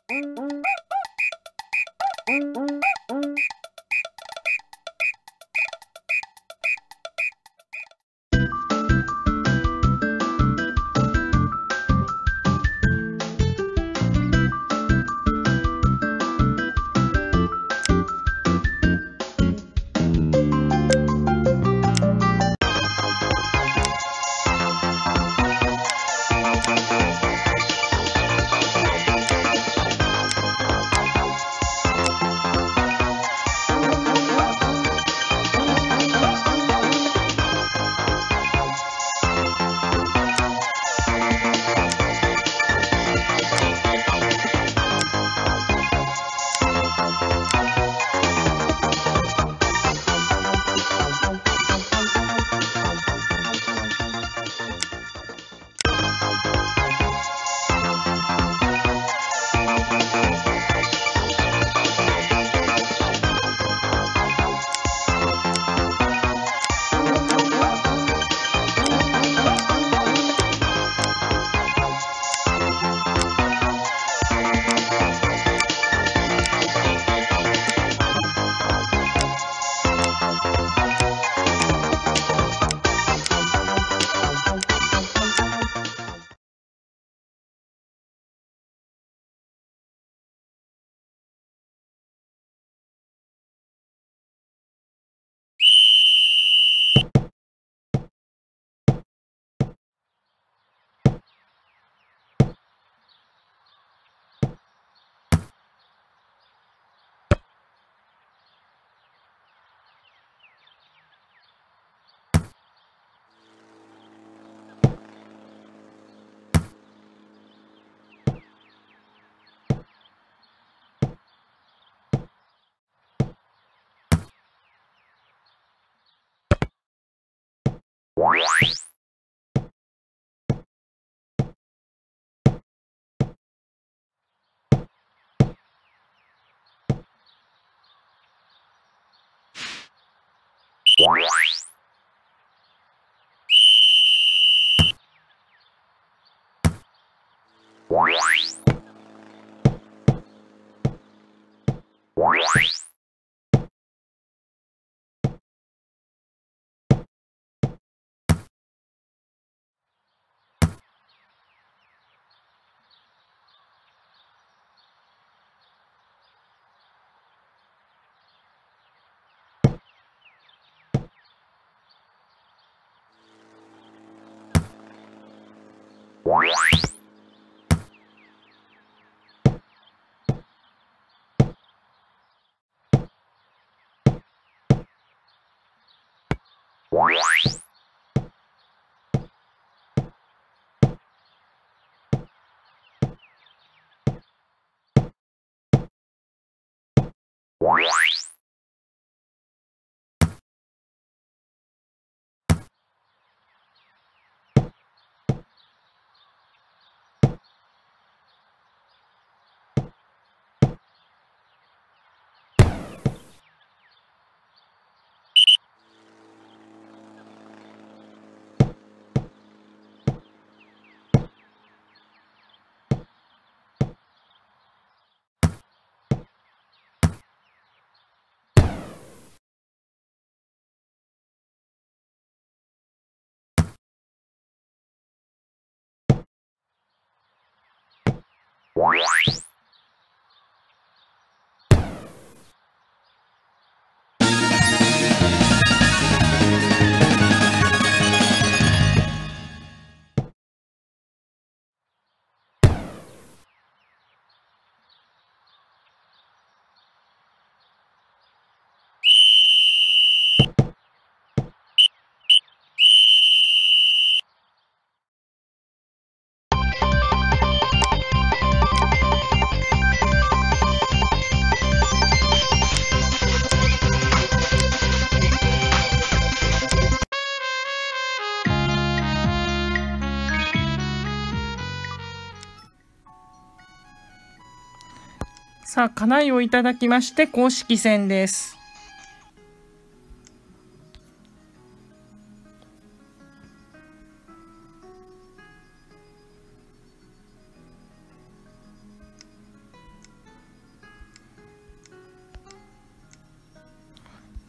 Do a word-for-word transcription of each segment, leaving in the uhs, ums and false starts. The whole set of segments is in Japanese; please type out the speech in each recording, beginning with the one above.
さあ、家内をいただきまして公式戦です。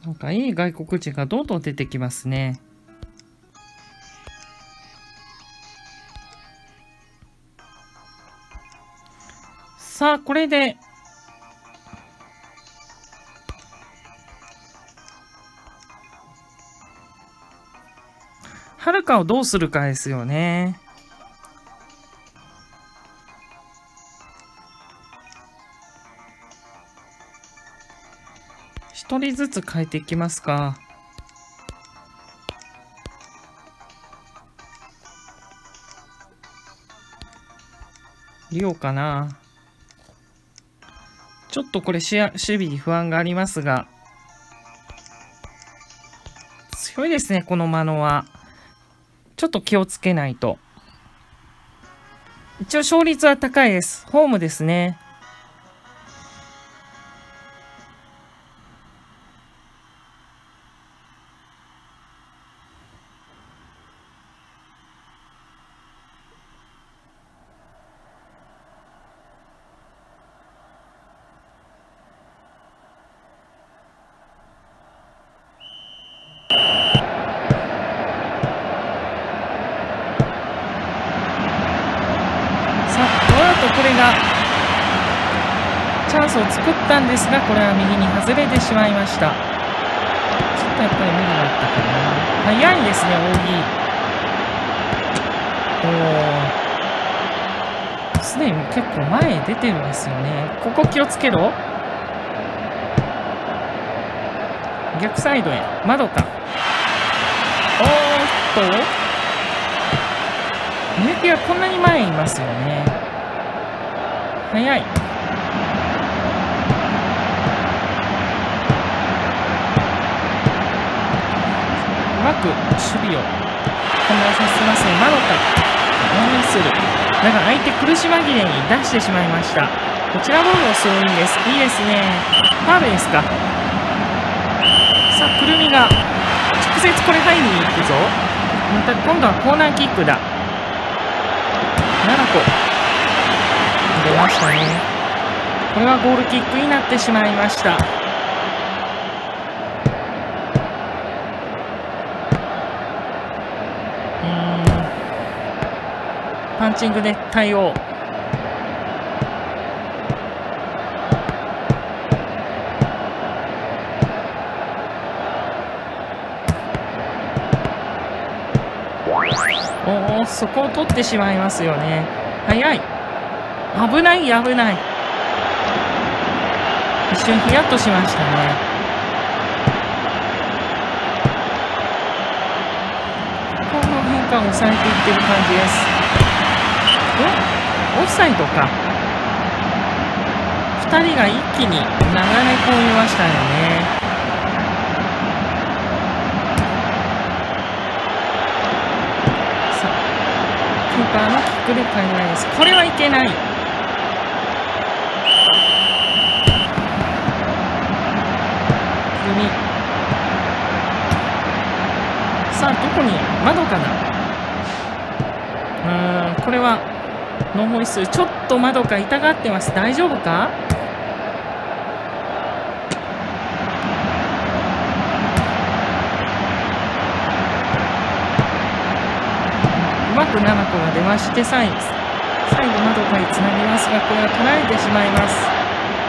なんかいい外国人がどんどん出てきますね。さあ、これではるかをどうするかですよね。一人ずつ変えていきますか。リオかな。ちょっとこれ守備に不安がありますが、強いですね、このマノは。ちょっと気をつけないと。一応勝率は高いです。ホームですね。これがチャンスを作ったんですが、これは右に外れてしまいました。ちょっとやっぱり無理があったかな。早いですね、扇。おお、すでに結構前へ出てるんですよね。ここ気をつけろ。逆サイドへ窓か。おーっとミユキはこんなに前にいますよね。早い。うまく守備を混乱させますね。マドカ応援する。だが相手苦し紛れに出してしまいました。こちらボールをするんです。いいですね。ファールですか。さあ、くるみが直接これ入りに行くぞ。また今度はコーナーキックだ。ななこ出ましたね。これはゴールキックになってしまいました。うーん、パンチングで対応。おお、そこを取ってしまいますよね。早い。危ない危ない。一瞬ヒヤッとしましたね。この変化を抑えていってる感じです。おオフサイドか。ふたりが一気に流れ込みましたよね。さあ、キーパーのキックで海外です。これはいけない。さあ、どこに窓かな。うーん、これはノーホイッスル。ちょっと窓か痛がってます。大丈夫か。うまくななこが出まして、再度窓かにつなぎますが、これは取られてしまいます。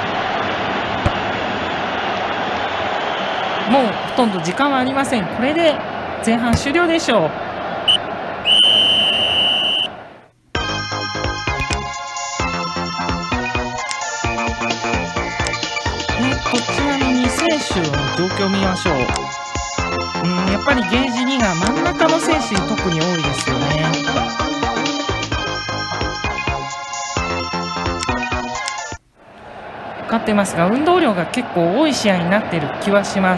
もうほとんど時間はありません。これで前半終了でしょう。えっとちなみに選手の状況を見ましょう。うん、やっぱりゲージにが真ん中の選手に特に多いですよね。勝ってますが、運動量が結構多い試合になっている気はします。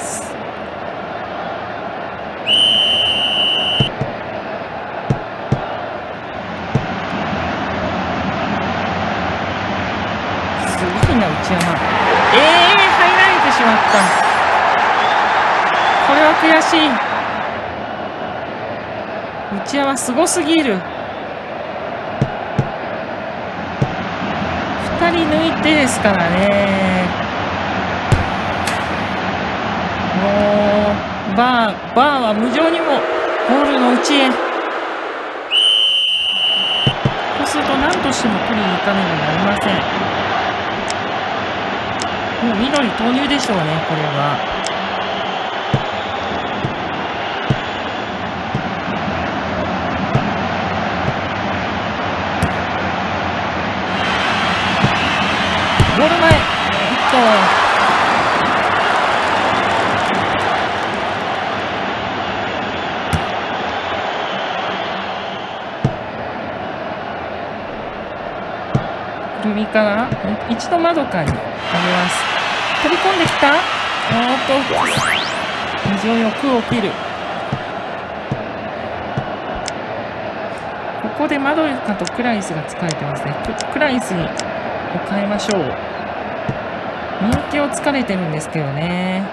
すごいな、内山。えー、入られてしまった。これは悔しい。内山すごすぎる。ふたり抜いてですからね。 うバーバーは無情にもゴールの内へ。こうすると何としても取りに行かねばなりません。もう緑投入でしょうね、これは。ゴール前、えっと首から一度窓かに上げます。飛び込んできた。おーっと虹を欲を切る。ここでマドリカとクライスが疲れてますね。クライスに変えましょう。人気を疲れてるんですけどね。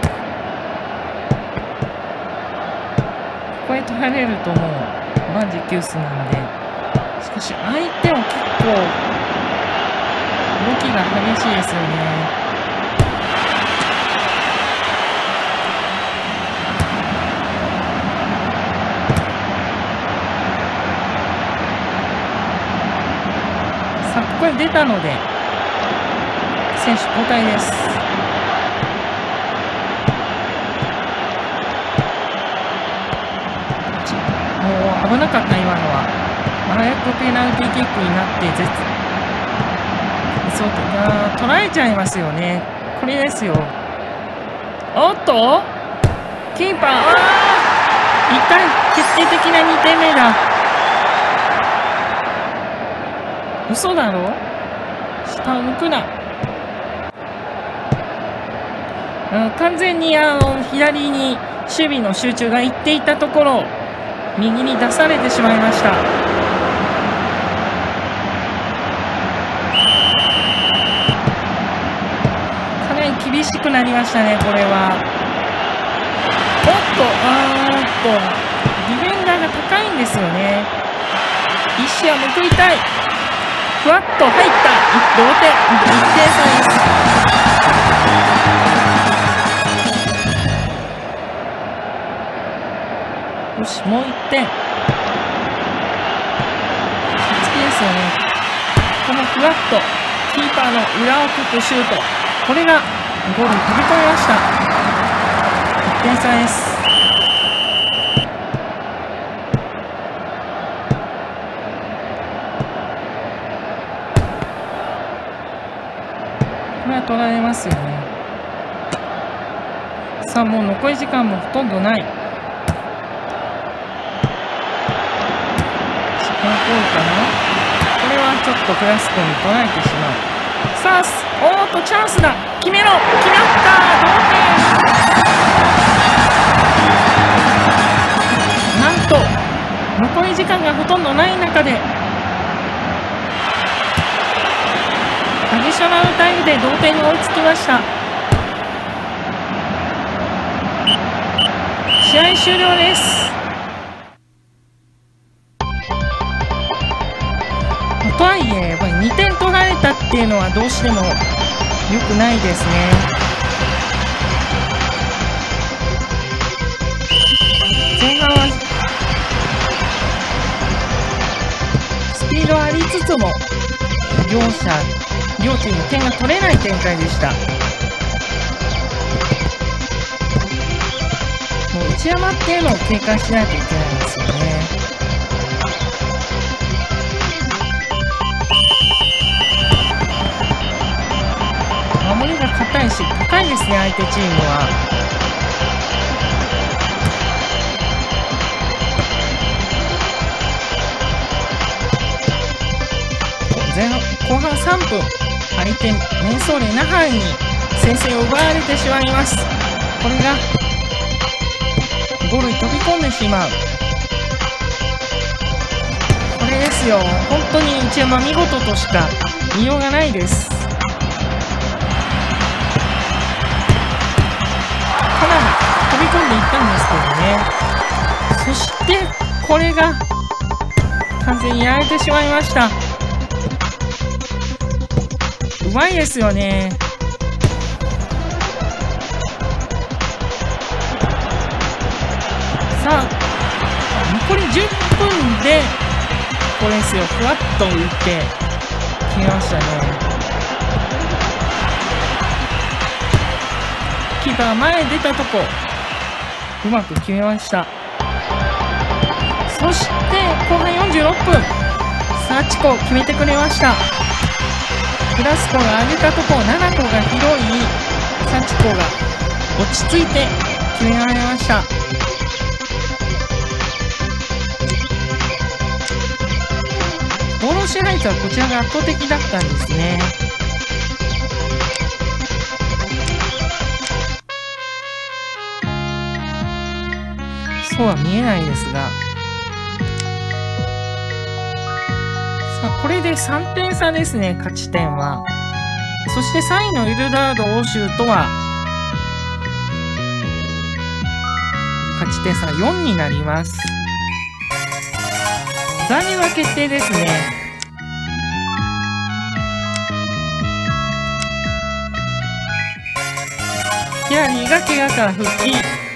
ここへ取られるともう万事休すなんで。しかし相手は結構動きが激しいですよね。さあここへ出たので選手交代です。もう危なかった、今のは。早くペナルティーキックになって絶そうあ捉えちゃいますよね。これですよ。おっとキーパー、あー痛い。決定的なにてんめだ。嘘だろ。下を向くな。完全にあの左に守備の集中がいっていたところ右に出されてしまいました。かなり厳しくなりましたね、これは。おっとあーっとディフェンダーが高いんですよね。一視は報いたい。ふわっと入った。同点、いってん差です。よし、もういってん。好きですよね。このふわっとキーパーの裏をくくシュート、これがゴールに飛び込みました。いってん差です。これは取られますよね。さあもう残り時間もほとんどない。このゴールかな。これはちょっとフラスコに取られてしまう。さあおーっとチャンスだ。決めろ。決まった。同点。なんと残り時間がほとんどない中でアディショナルタイムで同点に追いつきました。試合終了です。とはいえやっぱりにてん取られたっていうのはどうしても良くないですね。前半はスピードありつつも両者両チーム点が取れない展開でした。もう内山っていうのを警戒しないといけないんですよね。守りが硬いし高いですね、相手チームは。前半後半さんぷん、相手メンソーレナハンに先制を奪われてしまいます。これがゴールに飛び込んでしまう。これですよ。本当に内山見事としか言いようがないです。かなり飛び込んでいったんですけどね。そしてこれが完全にやられてしまいました。うまいですよね。 さあ残りじゅっぷんでこれですよ、ふわっと浮いて決めましたね。キーパー前出たとこうまく決めました。そして後半よんじゅうろっぷん、サチコ決めてくれました。フラスコが上げたとこナナコが拾い、サチコが落ち着いて決められました。ボールの支配率はこちらが圧倒的だったんですね。そうは見えないですが、さあこれでさんてん差ですね、勝ち点は。そしてさんいのエルダード欧州とは勝ち点差よんになります。残留は決定ですね。キアニーが怪我から復帰。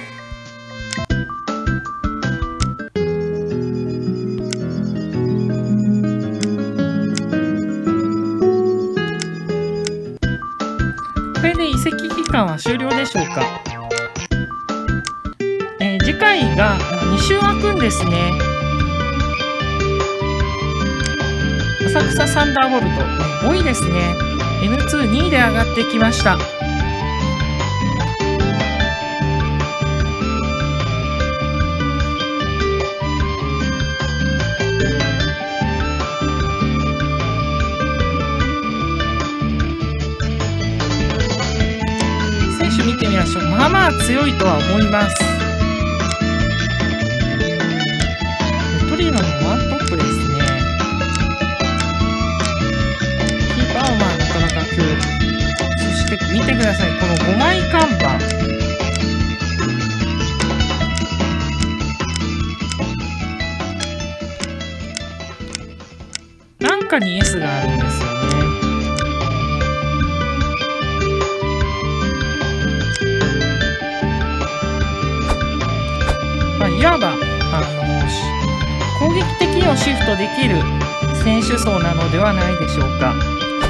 これで移籍期間は終了でしょうか。えー、次回がに週空くんですね。浅草サンダーボルトごいですね。 エヌツーにいで上がってきました。選手見てみましょう。まあまあ強いとは思います。トリノのワントップですね。そして見てください、このごまい看板。なんかに エス があるんですよね。まあ、いわばあの攻撃的にをシフトできる選手層なのではないでしょうか。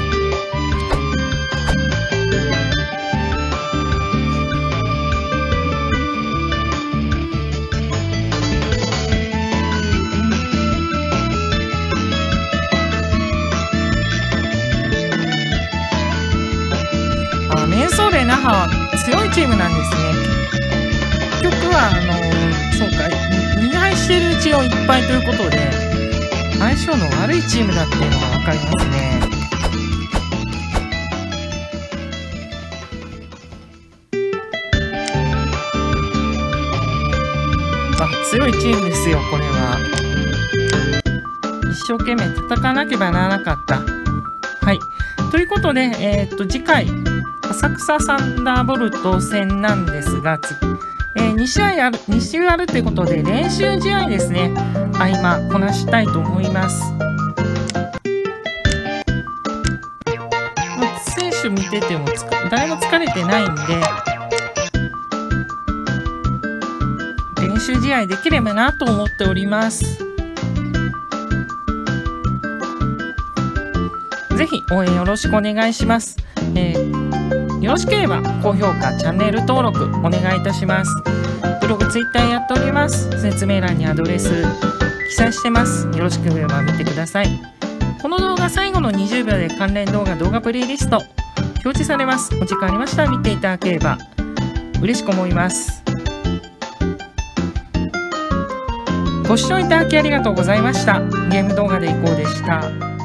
メンソーレ那覇は強いチームなんですね。結局はあのそうかに敗しているうちのいっぱいということで相性の悪いチームだっていうのが分かりますね。あ、強いチームですよこれは。一生懸命戦わなければならなかった。はい、ということで、えー、っと次回浅草サンダーボルト戦なんですが、えー、に試合あるに週あるということで練習試合ですね、合間こなしたいと思います。選手見てても誰も疲れてないんで練習試合できればなと思っております。ぜひ応援よろしくお願いします。えー、よろしければ高評価、チャンネル登録お願いいたします。ブログ、ツイッターやっております。説明欄にアドレス記載してます。よろしければ見てください。この動画最後のにじゅうびょうで関連動画、動画プレイリスト表示されます。お時間ありましたら見ていただければ嬉しく思います。ご視聴いただきありがとうございました。ゲーム動画でいこうでした。